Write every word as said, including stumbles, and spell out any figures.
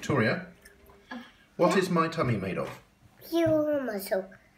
Victoria, what is my tummy made of? Your muscle.